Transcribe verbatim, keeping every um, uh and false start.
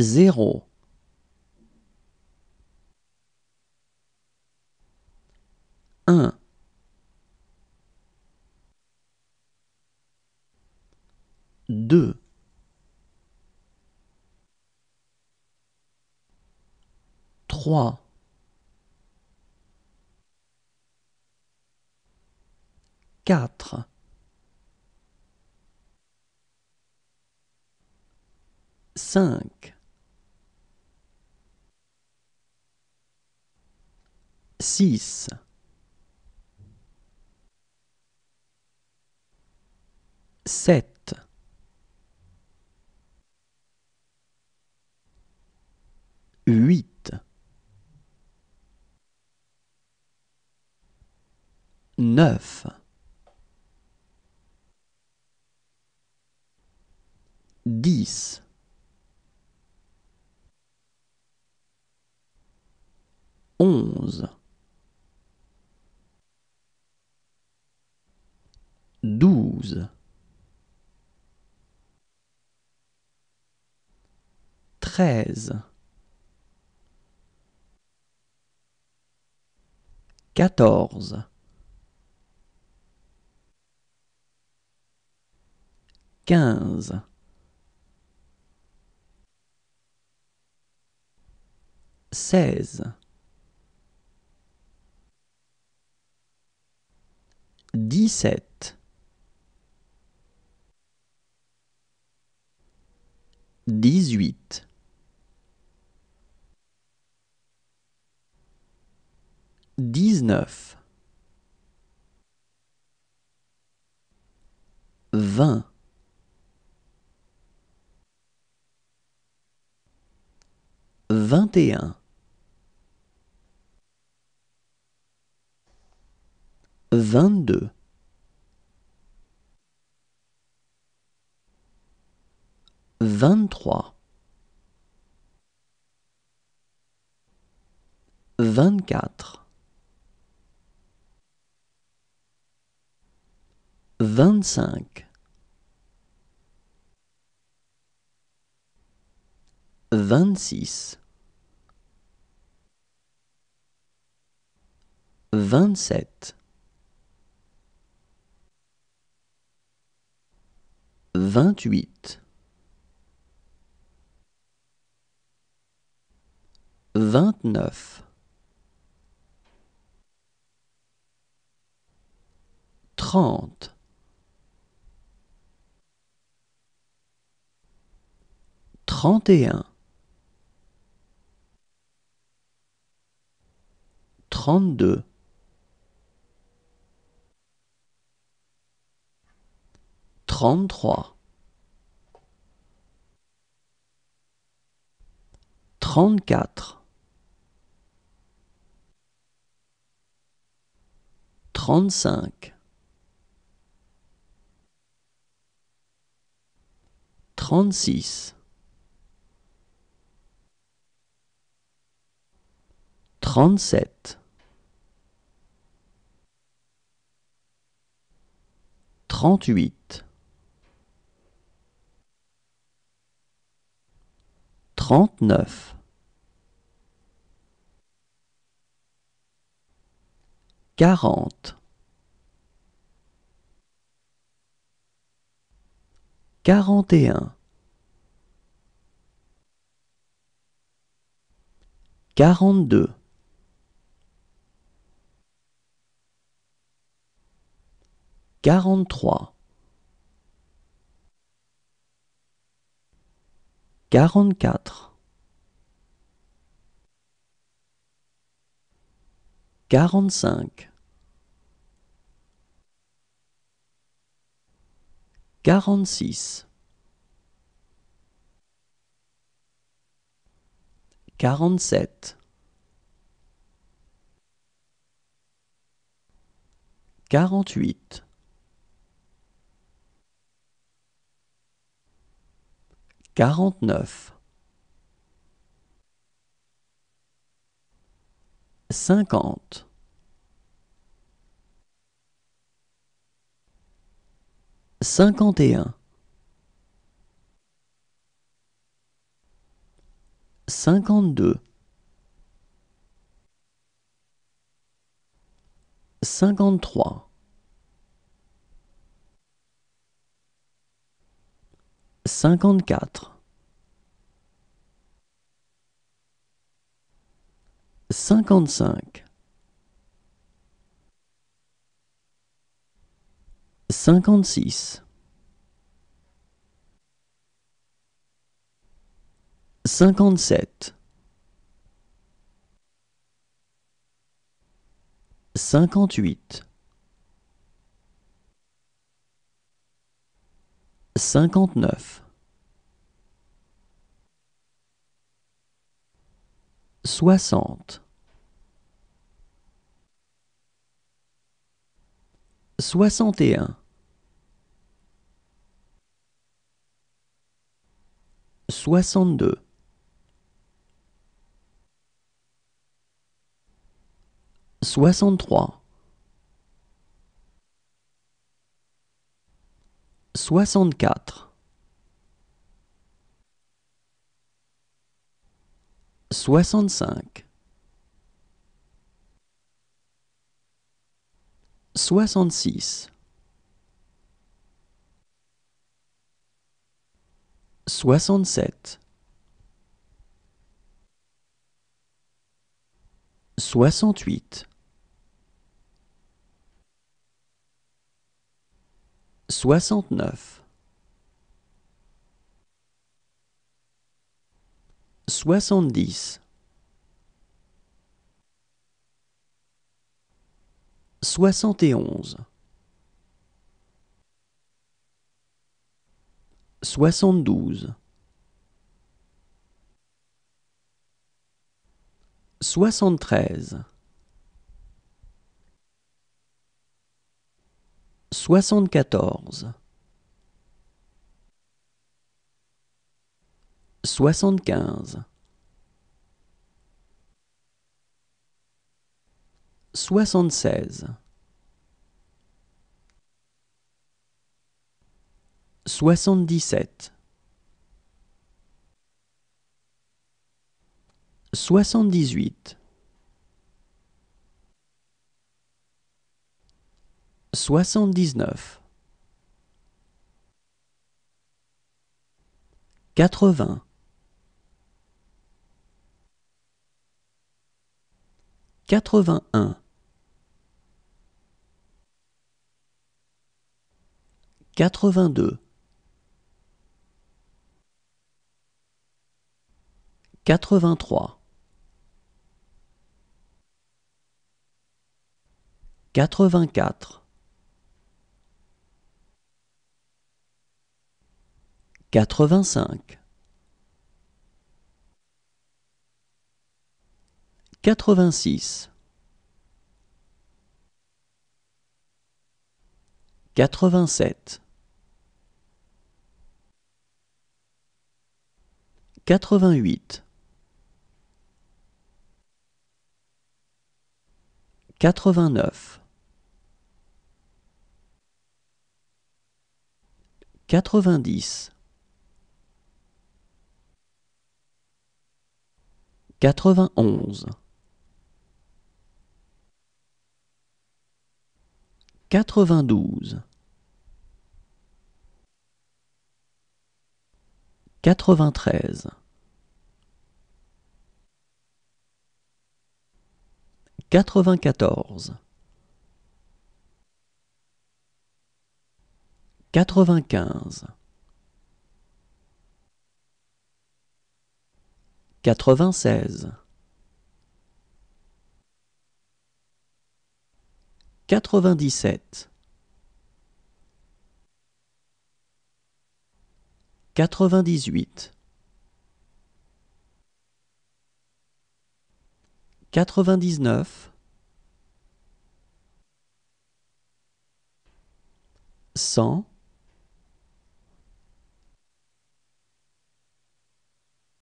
zéro, un, deux, trois, quatre, cinq, six, sept, huit, neuf, dix, onze, douze, treize, quatorze, quinze, seize, dix-sept, dix-huit, dix-neuf, vingt, vingt et un, vingt-deux, vingt-trois, vingt-quatre, vingt-cinq, vingt-six, vingt-sept, vingt-huit, vingt-neuf, trente, trente et un, trente-deux, trente-trois, trente-quatre, trente-cinq, trente-six, trente-sept, trente-huit, trente-neuf, quarante, quarante et un, quarante-deux, quarante-trois, quarante-quatre, quarante-cinq, quarante-six, quarante-sept, quarante-huit, quarante-neuf, cinquante, cinquante et un, cinquante-deux, cinquante-trois, cinquante-quatre, cinquante-cinq, cinquante-six, cinquante-sept, cinquante-huit, cinquante-neuf, soixante, soixante et un, soixante-deux, soixante-trois, soixante-quatre, soixante-cinq, soixante-six, soixante-sept, soixante-huit, soixante-neuf, soixante-dix, soixante et onze, soixante-douze, soixante-treize, soixante-quatorze, soixante-quinze, soixante-seize, soixante-dix-sept, soixante-dix-huit, soixante-dix-neuf, quatre-vingts, quatre-vingt-un, quatre-vingt-deux, quatre-vingt-trois, quatre-vingt-quatre, quatre-vingt-cinq, quatre-vingt-six, quatre-vingt-sept, quatre-vingt-huit, quatre-vingt-neuf, quatre-vingt-dix, quatre-vingt-onze, quatre-vingt-douze, quatre-vingt-treize, quatre-vingt-quatorze, quatre-vingt-quinze, quatre-vingt-seize, quatre-vingt-dix-sept, quatre-vingt-dix-huit, quatre-vingt-dix-neuf, cent,